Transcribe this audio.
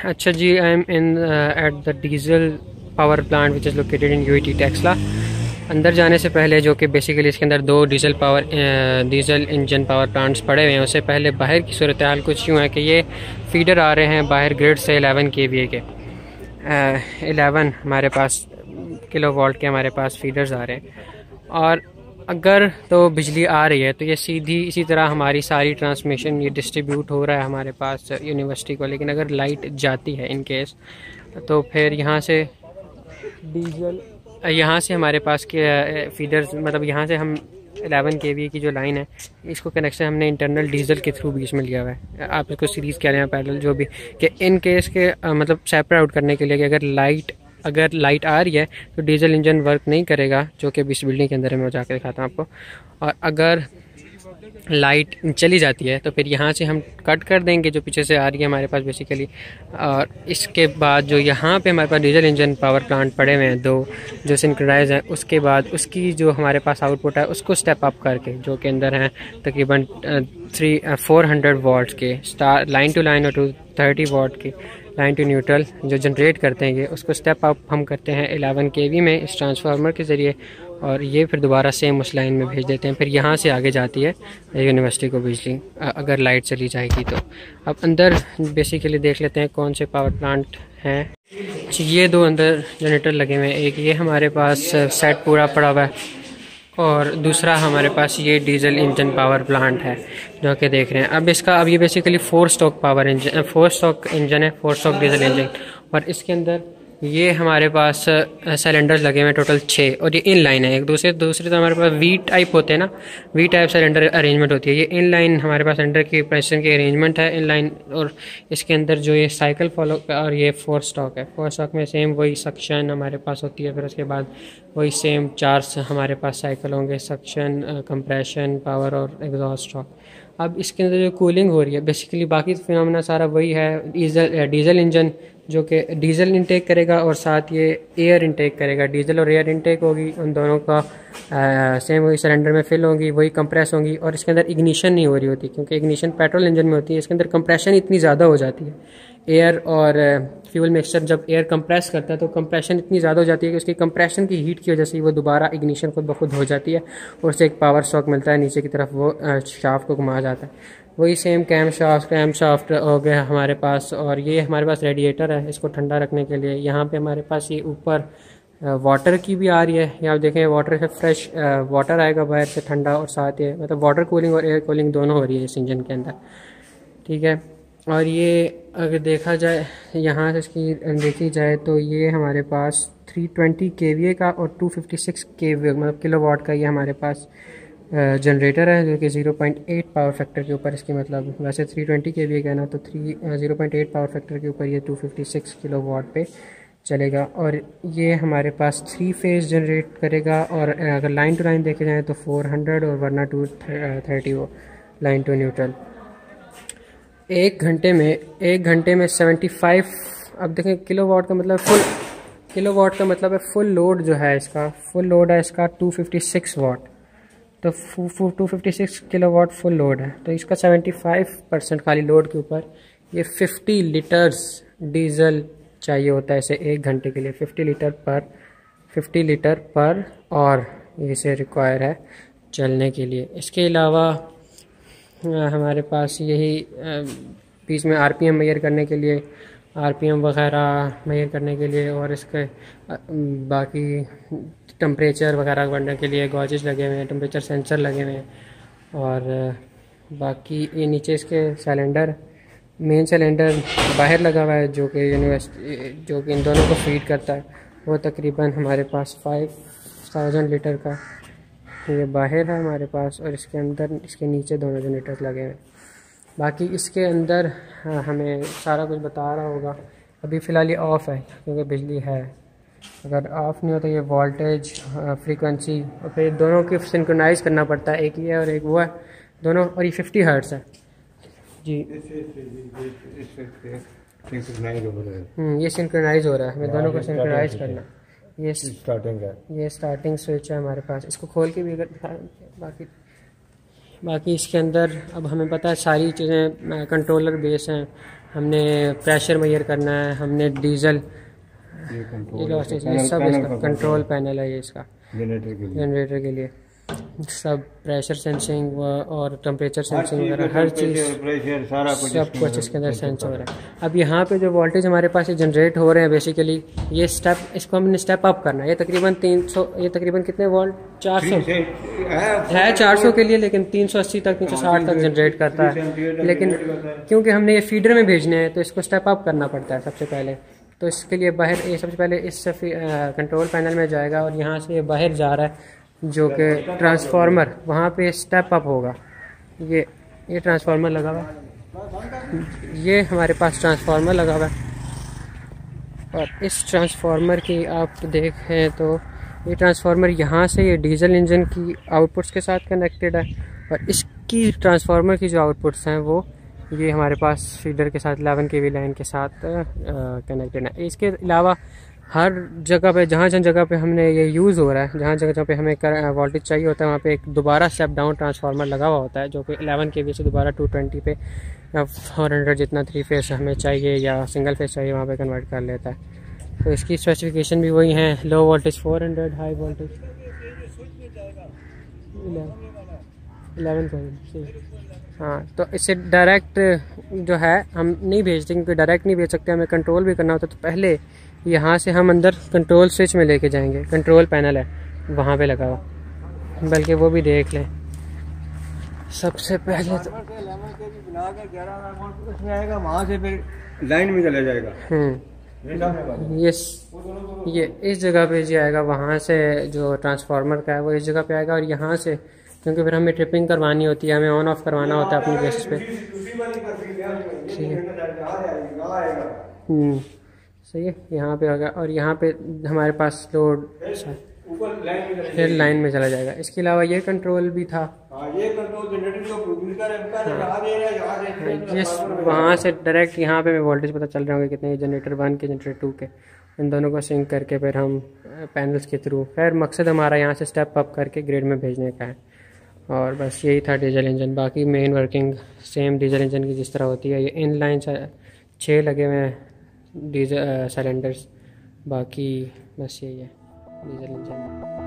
अच्छा जी, I am in at the diesel power plant which is located in UET Taxila. अंदर जाने से पहले, जो कि बेसिकली इसके अंदर दो डीजल इंजन पावर प्लांट्स पड़े हुए हैं, उससे पहले बाहर की सूरत हाल कुछ यूँ है कि ये फीडर आ रहे हैं बाहर ग्रिड से 11 kVA के 11 हमारे पास किलो वोल्ट के हमारे पास फीडर्स आ रहे हैं। और अगर तो बिजली आ रही है तो ये सीधी इसी तरह हमारी सारी ट्रांसमिशन ये डिस्ट्रीब्यूट हो रहा है हमारे पास यूनिवर्सिटी को। लेकिन अगर लाइट जाती है इन केस, तो फिर यहाँ से हमारे पास के फीडर्स, मतलब यहाँ से हम 11 kVA की जो लाइन है, इसको कनेक्शन हमने इंटरनल डीजल के थ्रू बीच में लिया हुआ है। आप इसको सीरीज़ कह रहे हैं पैरेलल, जो भी, कि इन केस के मतलब सेपरेट आउट करने के लिए कि अगर लाइट आ रही है तो डीजल इंजन वर्क नहीं करेगा, जो कि इस बिल्डिंग के अंदर है, मैं जाकर दिखाता हूँ आपको। और अगर लाइट चली जाती है तो फिर यहाँ से हम कट कर देंगे जो पीछे से आ रही है हमारे पास बेसिकली। और इसके बाद जो यहाँ पे हमारे पास डीजल इंजन पावर प्लांट पड़े हुए हैं दो जो सिंक्रोनाइज हैं, उसके बाद उसकी जो हमारे पास आउटपुट है उसको स्टेप अप करके, जो कि अंदर हैं तकरीबन 400 वाट्स के लाइन टू लाइन और 230 वाट की लाइन टू न्यूट्रल जो जनरेट करते हैं, ये उसको स्टेप अप हम करते हैं 11 kV में इस ट्रांसफार्मर के ज़रिए, और ये फिर दोबारा सेम उस लाइन में भेज देते हैं। फिर यहाँ से आगे जाती है यूनिवर्सिटी को बिजली, अगर लाइट चली जाएगी तो। अब अंदर बेसिकली देख लेते हैं कौन से पावर प्लांट हैं। ये दो अंदर जनरेटर लगे हुए हैं, एक ये हमारे पास सेट पूरा पड़ा हुआ है और दूसरा हमारे पास ये डीजल इंजन पावर प्लांट है जो कि देख रहे हैं। अब ये बेसिकली 4 स्टॉक इंजन है, 4 स्टॉक डीजल इंजन। और इसके अंदर ये हमारे पास सिलेंडर्स लगे हुए हैं टोटल 6, और ये इन लाइन है। एक दूसरे तो हमारे पास वी टाइप होते हैं ना, वी टाइप सिलेंडर अरेंजमेंट होती है। ये इन लाइन हमारे पास सिलेंडर की प्रेशर की अरेंजमेंट है इन लाइन। और इसके अंदर जो ये साइकिल फॉलो, और ये 4 स्टॉक है। 4 स्टॉक में सेम वही सक्शन हमारे पास होती है, फिर उसके बाद वही सेम 4 हमारे पास साइकिल होंगे, सक्शन, कंप्रेशन, पावर और एग्जॉस्ट स्टॉक। अब इसके अंदर जो कूलिंग हो रही है बेसिकली बाकी फिनोमेना सारा वही है। डीजल इंजन जो कि डीजल इंटेक करेगा और साथ ये एयर इंटेक करेगा, डीजल और एयर इंटेक होगी उन दोनों का सेम वही सिलेंडर में फिल होंगी, वही कंप्रेस होंगी। और इसके अंदर इग्निशन नहीं हो रही होती, क्योंकि इग्निशन पेट्रोल इंजन में होती है। इसके अंदर कंप्रेशन इतनी ज़्यादा हो जाती है, एयर और फ्यूल मिक्सचर जब एयर कंप्रेस करता है तो कंप्रेशन इतनी ज़्यादा हो जाती है कि उसकी कंप्रेशन की हीट की वजह से वो दोबारा इग्निशन खुद ब खुद हो जाती है और उससे एक पावर स्ट्रोक मिलता है, नीचे की तरफ वो शाफ्ट को घुमाया जाता है। वही सेम कैम शाफ्ट हो गया हमारे पास। और ये हमारे पास रेडिएटर है इसको ठंडा रखने के लिए। यहाँ पे हमारे पास ये ऊपर वाटर की भी आ रही है, यहाँ देखें वाटर से फ्रेश वाटर आएगा बाहर से ठंडा, और साथ ये मतलब वाटर कूलिंग और एयर कूलिंग दोनों हो रही है इस इंजन के अंदर, ठीक है। और ये अगर देखा जाए यहाँ से इसकी देखी जाए तो ये हमारे पास 320 kVA का और 256 kVA मतलब किलोवाट का ये हमारे पास जनरेटर है, जो कि 0.8 पावर फैक्टर के ऊपर इसकी, मतलब वैसे 320 kVA का है ना, तो 0.8 पावर फैक्टर के ऊपर ये 256 किलोवाट पे चलेगा। और ये हमारे पास 3 फेज़ जनरेट करेगा। और अगर लाइन टू लाइन देखे जाए तो 400 और वरना 230 वो लाइन टू न्यूट्रल। एक घंटे में 75। अब देखें किलोवाट का मतलब फुल लोड जो है इसका, फुल लोड है इसका 256 वाट, तो 256 किलोवाट फुल लोड है। तो इसका 75% खाली लोड के ऊपर ये 50 लीटर्स डीजल चाहिए होता है इसे एक घंटे के लिए। 50 लीटर पर और इसे रिक्वायर है चलने के लिए। इसके अलावा हमारे पास यही बीच में आरपीएम मेजर करने के लिए, आरपीएम वगैरह मेजर करने के लिए, और इसके बाकी टेम्परेचर वगैरह बढ़ने के लिए गॉजेस लगे हुए हैं, टेम्परेचर सेंसर लगे हुए हैं। और बाकी ये नीचे इसके मेन सिलेंडर बाहर लगा हुआ है जो कि इन दोनों को फीड करता है। वो तकरीबन हमारे पास 5000 लीटर का ये बाहर है हमारे पास, और इसके अंदर इसके नीचे दोनों जनरेटर्स लगे हुए हैं। बाकी इसके अंदर हमें सारा कुछ बता रहा होगा। अभी फ़िलहाल ये ऑफ़ है क्योंकि बिजली है। अगर ऑफ़ नहीं होता ये वोल्टेज, फ्रीक्वेंसी, और फिर दोनों की सिंक्रोनाइज़ करना पड़ता है, एक ये और एक वो है दोनों। और ये 50 हर्ट्ज़ है जी। ये सिंक्रोनाइज़ हो रहा है, हमें दोनों को सिंक्रोनाइज़ करना। ये स्टार्टिंग स्विच है हमारे पास, इसको खोल के भी अगर बाकी इसके अंदर अब हमें पता है सारी चीज़ें कंट्रोलर बेस हैं हमने प्रेशर मेजर करना है, हमने डीजल, ये सब इसका कंट्रोल पैनल है, ये इसका जनरेटर के लिए सब प्रेशर सेंसिंग और टेम्परेचर सेंसिंग वगैरह हर चीज़ सब कुछ इसके अंदर सेंस हो रहा है। अब यहाँ पे जो वोल्टेज हमारे पास ये जनरेट हो रहे हैं बेसिकली ये स्टेप, इसको हमने स्टेप अप करना है। ये तकरीबन 300, ये तकरीबन कितने वोल्ट, 400 है 400 के लिए, लेकिन 380 तक 360 तक जनरेट करता है। लेकिन क्योंकि हमने ये फीडर में भेजने हैं तो इसको स्टेप अप करना पड़ता है सबसे पहले। तो इसके लिए बाहर ये सबसे पहले इस कंट्रोल पैनल में जाएगा और यहाँ से बाहर जा रहा है जो कि ट्रांसफार्मर, वहाँ पे स्टेप अप होगा। ये ट्रांसफार्मर लगा हुआ है, ये हमारे पास ट्रांसफार्मर लगा हुआ है और इस ट्रांसफार्मर की आप देखें तो ये ट्रांसफार्मर यहाँ से ये डीजल इंजन की आउटपुट्स के साथ कनेक्टेड है और इसकी ट्रांसफार्मर की जो आउटपुट्स हैं वो ये हमारे पास फीडर के साथ 11 kV लाइन के साथ कनेक्टेड है। इसके अलावा हर जगह पे जहाँ जगह पे हमने ये यूज़ हो रहा है, जहाँ जगह पे हमें वोल्टेज चाहिए होता है वहाँ पे एक दोबारा स्टेप डाउन ट्रांसफार्मर लगा हुआ होता है जो कि 11 kV से दोबारा 220 पे 400 जितना 3 फेस हमें चाहिए या सिंगल फेस चाहिए वहाँ पे कन्वर्ट कर लेता है। तो इसकी स्पेसिफिकेशन भी वही है, लो वोल्टेज 400, हाई वोल्टेज 11। हाँ, तो इससे डायरेक्ट जो है हम नहीं भेजते क्योंकि डायरेक्ट नहीं भेज सकते, हमें कंट्रोल भी करना होता है। तो पहले यहाँ से हम अंदर कंट्रोल स्विच में लेके जाएंगे, कंट्रोल पैनल है वहाँ पे लगा हुआ, बल्कि वो भी देख लें। सबसे पहले तो वहाँ से फिर लाइन में चला जाएगा। ये इस जगह पे जी आएगा, वहाँ से जो ट्रांसफार्मर का है वो इस जगह पे आएगा और यहाँ से क्योंकि फिर हमें ट्रिपिंग करवानी होती है, हमें ऑन ऑफ करवाना होता है अपनी बेसिस पे। ठीक है, सही है, यहाँ पे होगा और यहाँ पे हमारे पास लोड फिर लाइन में चला जाएगा। इसके अलावा ये कंट्रोल भी था, वहाँ से डायरेक्ट यहाँ पे वोल्टेज पता चल रहा होगा कितने, जनरेटर 1 के जनरेटर 2 के, इन दोनों को सिंक करके फिर हम पैनल्स के थ्रू, खैर मकसद हमारा यहाँ से स्टेप अप करके ग्रिड में भेजने का है। और बस यही था डीजल इंजन। बाकी main working same diesel engine की जिस तरह होती है। ये इन लाइन 6 लगे हुए हैं डीजल सिलेंडर्स, बाकी बस यही है डीजल इंजन।